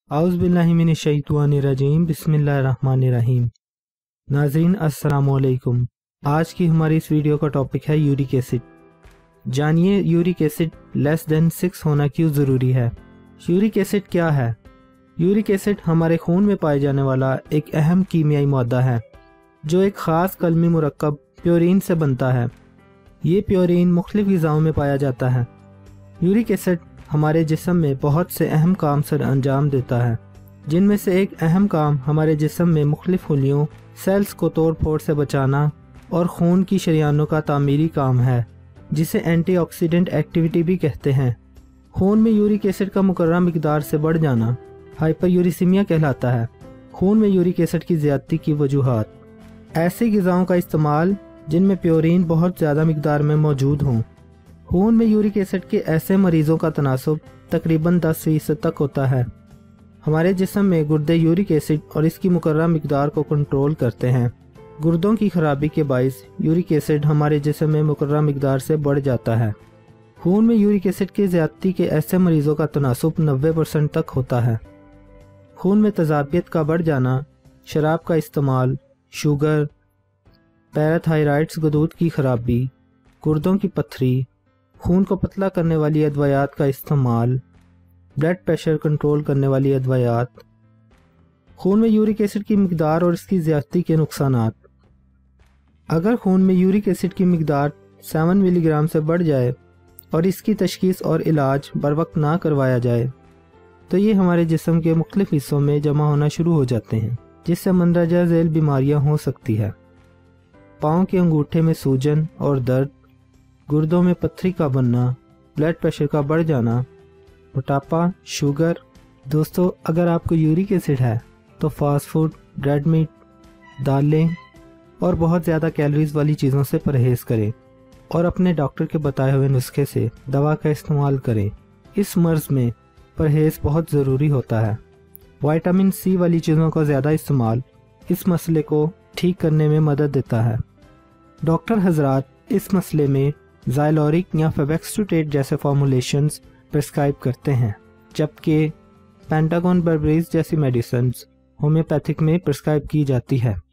औज़ुबिल्लाहिमिनश्शैतानिर्रजीम बिस्मिल्लाहिर्रहमानिर्रहीम। नाज़रीन अस्सलामु अलैकुम। आज की हमारी इस वीडियो का टॉपिक है यूरिक एसिड। जानिए यूरिक एसिड लेस देन 6 होना क्यों ज़रूरी है। यूरिक एसिड क्या है? यूरिक एसिड हमारे खून में पाए जाने वाला एक अहम कीमियाई मादा है जो एक ख़ास कलमी मुरक्कब प्योरीन से बनता है। ये प्योरीन मुख्तलिफ ग़िज़ाओं में पाया जाता है। यूरिक एसिड हमारे जिस्म में बहुत से अहम काम सर अंजाम देता है, जिनमें से एक अहम काम हमारे जिस्म में मुख्तलिफ खुलियों सेल्स को तोड़ फोड़ से बचाना और खून की शरियानों का तामीरी काम है, जिसे एंटीऑक्सीडेंट एक्टिविटी भी कहते हैं। खून में यूरिक एसिड का मुकर्रर मिकदार से बढ़ जाना हाइपरयूरिसीमिया कहलाता है। खून में यूरिक एसिड की ज़्यादती की वजूहात: ऐसी ग़िज़ाओं का इस्तेमाल जिनमें प्योरीन बहुत ज़्यादा मिकदार में मौजूद हों। खून में यूरिक एसिड के ऐसे मरीज़ों का तनासुब तकरीबन 10% तक होता है। हमारे जिस्म में गुर्दे यूरिक एसिड और इसकी मुकर्रर मिकदार को कंट्रोल करते हैं। गुर्दों की खराबी के बाइस यूरिक एसिड हमारे जिस्म में मुकर्रर मिकदार से बढ़ जाता है। खून में यूरिक एसिड की ज़्यादती के ऐसे मरीज़ों का तनासुब 90% तक होता है। खून में तज़ाबियत का बढ़ जाना, शराब का इस्तेमाल, शुगर, पैराथायराइड्स गदूद की खराबी, गुर्दों की पत्थरी, खून को पतला करने वाली अदवायात का इस्तेमाल, ब्लड प्रेशर कंट्रोल करने वाली अदवायात। खून में यूरिक एसिड की मिकदार और इसकी ज़्यादती के नुकसानात: अगर खून में यूरिक एसिड की मिकदार 7 मिलीग्राम से बढ़ जाए और इसकी तशख़ीस और इलाज बर वक्त ना करवाया जाए तो ये हमारे जिस्म के मुख्तलिफ हिस्सों में जमा होना शुरू हो जाते हैं, जिससे मंदरजा झेल बीमारियाँ हो सकती है। पाँव के अंगूठे में सूजन और दर्द, गुर्दों में पत्थरी का बनना, ब्लड प्रेशर का बढ़ जाना, मोटापा, शुगर। दोस्तों, अगर आपको यूरिक एसिड है तो फास्ट फूड, रेड मीट, दालें और बहुत ज़्यादा कैलोरीज वाली चीज़ों से परहेज़ करें और अपने डॉक्टर के बताए हुए नुस्खे से दवा का इस्तेमाल करें। इस मर्ज़ में परहेज़ बहुत ज़रूरी होता है। विटामिन सी वाली चीज़ों का ज़्यादा इस्तेमाल इस मसले को ठीक करने में मदद देता है। डॉक्टर हजरात इस मसले में ज़ाइलोरिक या फेबेक्सटूटेट जैसे फॉर्मुलेशंस प्रिस्क्राइब करते हैं, जबकि पेंटागन बर्बरीज जैसी मेडिसिन्स होम्योपैथिक में प्रिस्क्राइब की जाती है।